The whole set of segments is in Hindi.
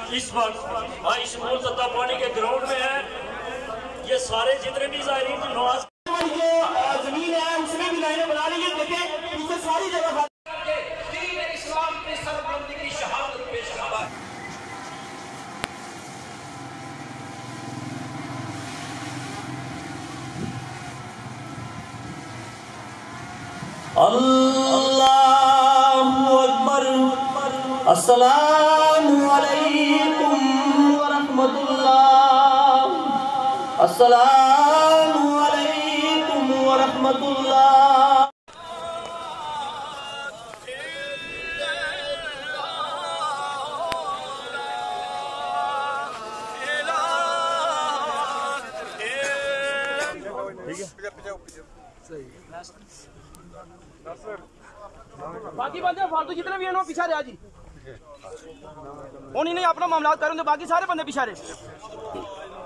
इस वक्त भाई शमूल सत्ता पानी के ग्राउंड में है। ये सारे जितने भी ज़ायरीन नवाज जमीन है उसमें भी लाइनें बना ली है। देखें पीछे सारी जगह इस्लाम की सरबलंदी की शहादत पेश है। अल्लाहु अकबर। अस्सलामु अलैकुम व रहमतुल्लाह। अस्सलामु अलैकुम व रहमतुल्लाह। बाकी बंदे फालतू जितने भी हैं पीछा रहा जी। उन्हीं ने अपना मामला करेंगे, बाकी सारे बंदे पीछा रहे।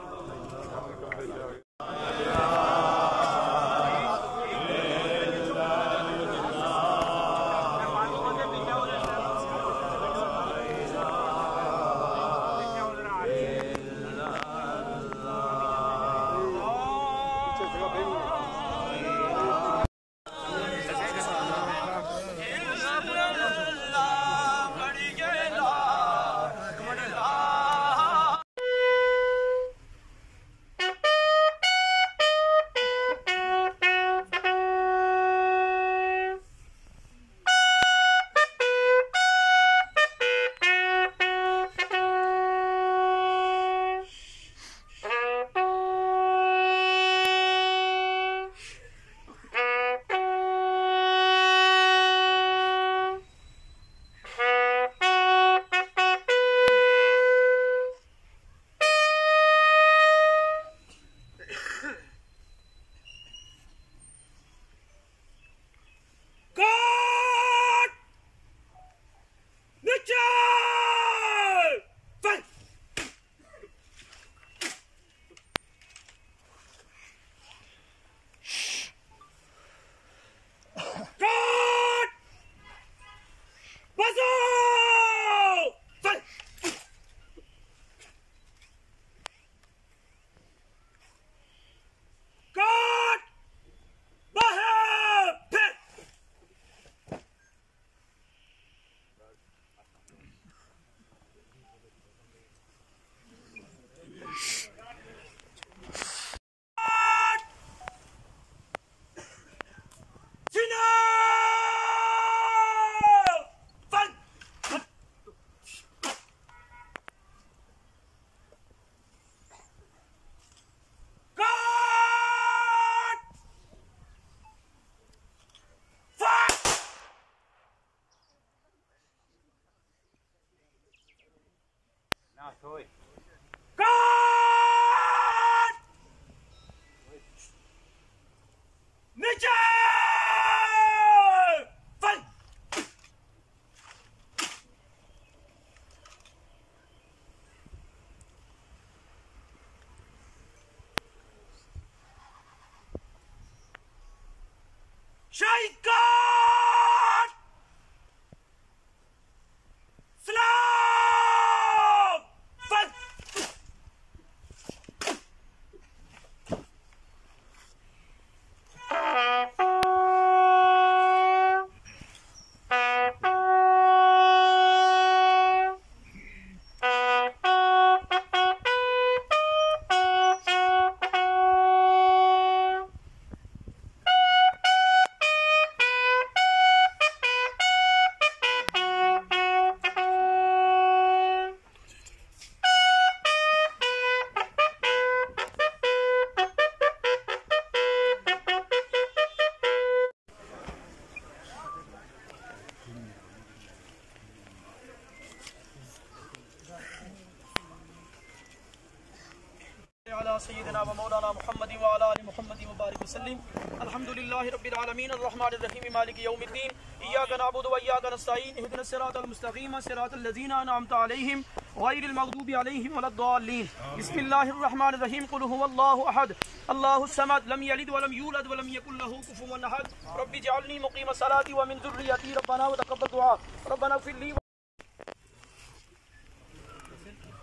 सय्यदना व मौलाना मुहम्मद व अला आलि मुहम्मद व बारिक वसल्लम। अल्हम्दुलिल्लाहि रब्बिल आलमीन अर्रहमानिर रहीम मालिकि यौमिद्दीन इय्याका नअबुदु व इय्याका नस्तईन इहदिनस सिरातल मुस्तक़ीम सिरातल लज़ीना अनअमता अलैहिम गैरिल मग़दूबि अलैहिम वलद्दाल्लीन। बिस्मिल्लाहिर रहमानिर रहीम। कुल हुवल्लाहु अहद अल्लाहुस समद लम यलिद व लम यूलद व लम यकुल लहू कुफुवन अहद। रब्बि जअलनी मुक़ीमस सलाति व मिन ज़ुर्रिय्यती रब्बना व तक़ब्बल दुआ रब्बना इग़फिर ली।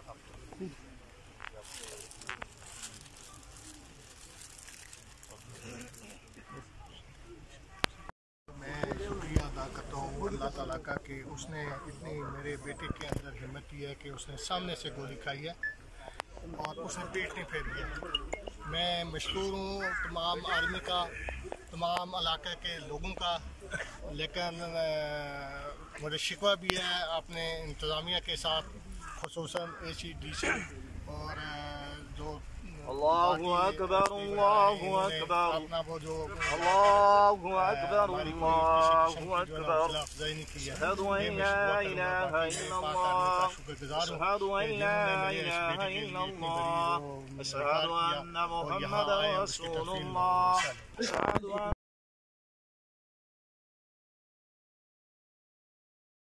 अल्लाह ताला का कि उसने इतनी मेरे बेटे के अंदर हिम्मत की है कि उसने सामने से गोली खाई है और उसने पेट नहीं फेर दिया। मैं मशहूर हूँ तमाम आर्मी का, तमाम इलाके के लोगों का, लेकिन मुझे शिकवा भी है अपने इंतज़ामिया के साथ, ख़ुसूसन ACDC और जो अल्लाहु अकबर अल्लाहु अकबर अपना वो जो अल्लाहु अकबर अल्लाहु अकबर अशहदु अन ला इलाहा इल्लल्लाह अशहदु अन ला इलाहा इल्लल्लाह अशहदु अन्ना मुहम्मदर रसूलुल्लाह अशहदु